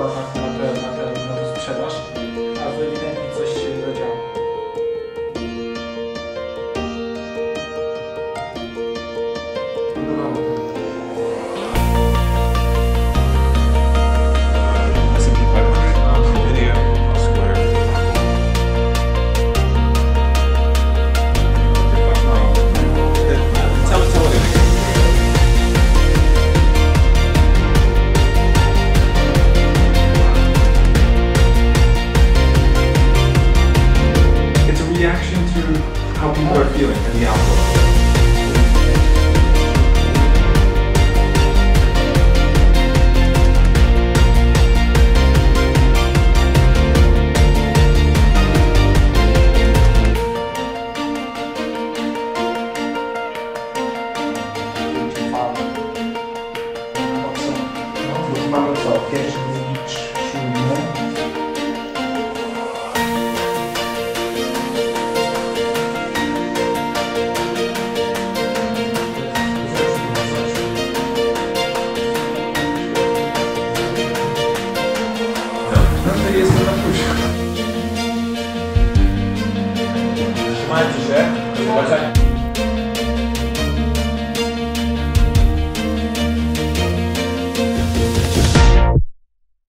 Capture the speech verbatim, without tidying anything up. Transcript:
wpływa na, na, te, na, te, na tę sprzedaż, a wy ewidentnie coś się zadziało. Reaction to how people are feeling in the outdoor. Mamy co? Pierwszy, drugi, siódmy. Jest to na plusie. Trzymajcie się.